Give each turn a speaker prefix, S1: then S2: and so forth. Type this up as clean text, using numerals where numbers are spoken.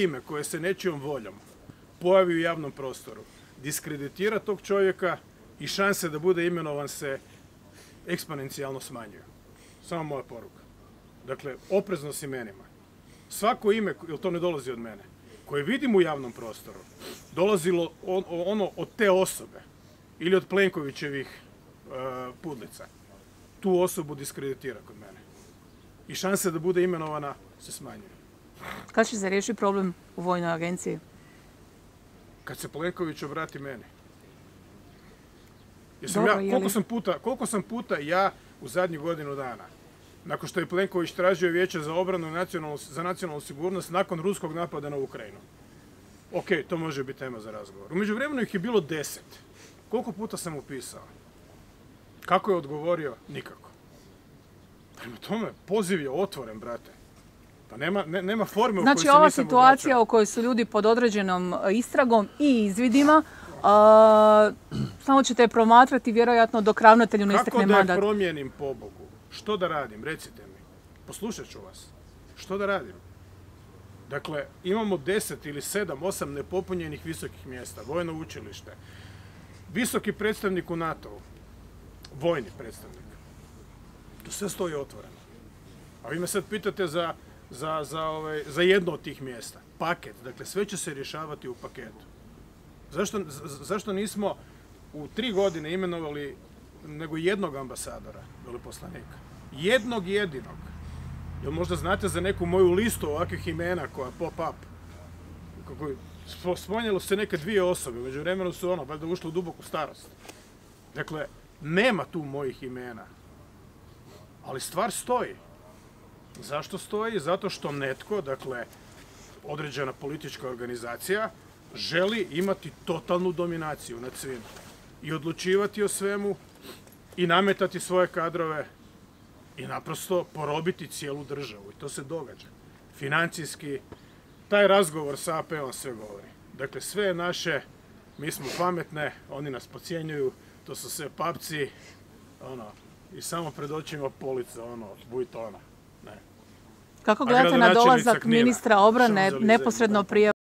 S1: ime koje se nečijom voljom pojavi u javnom prostoru, diskreditira tog čovjeka i šanse da bude imenovan se eksponencijalno smanjuju. Samo moja poruka. Dakle, oprezno s imenima. Svako ime, jer to ne dolazi od mene, koje vidim u javnom prostoru, dolazilo ono od te osobe ili od Plenkovićevih pudlica, tu osobu diskreditira kod mene. I šanse da bude imenovana se smanjuju.
S2: Kad će se riješiti problem u vojnoj agenciji?
S1: Kad se Plenković obrati meni. Koliko sam puta ja u zadnjih godinu dana, nakon što je Plenković tražio Vijeće za obranu i za nacionalnu sigurnost nakon ruskog napada na Ukrajinu. Ok, to može biti tema za razgovor. U međuvremenu ih je bilo 10. Koliko puta sam mu pisao? Kako je odgovorio? Nikako. Prema tome, poziv je otvoren, brate. Pa nema forme u kojoj se nisam obraćao.
S2: Znači, ova situacija u kojoj su ljudi pod određenom istragom i izvidima, samo ćete je promatrati vjerojatno dok ravnatelju ne istekne mandat.
S1: Kako da je promijenim, pobogu? Što da radim? Recite mi. Poslušat ću vas. Što da radim? Dakle, imamo 10 ili 7, 8 nepopunjenih visokih mjesta. Vojno učilište. Visoki predstavnik u NATO-u. Vojni predstavnik. To sve stoji otvoreno. A vi me sad pitate za jedno od tih mjesta. Paket. Dakle, sve će se rješavati u paketu. Zašto nismo u 3 godine imenovali nego jednog ambasadora, veleposlanika? Jednog jedinog. Jel možda znate za neku moju listu ovakvih imena koja pop-up? Spominjalo se neke 2 osobe, među vremenu su valjda ušli u duboku starost. Dakle, nema tu mojih imena. Ali stvar stoji. Zašto stoji? Zato što netko, dakle, određena politička organizacija, želi imati totalnu dominaciju nad svim. I odlučivati o svemu, i nametati svoje kadrove, i naprosto porobiti cijelu državu. I to se događa. Financijski, taj razgovor sa AP-om sve govori. Dakle, sve je naše, mi smo pametne, oni nas podcjenjuju, to su sve papci, i samo pred očima polica, bujtona. Ne.
S2: Kako gledate na dolazak ministra obrane neposredno prije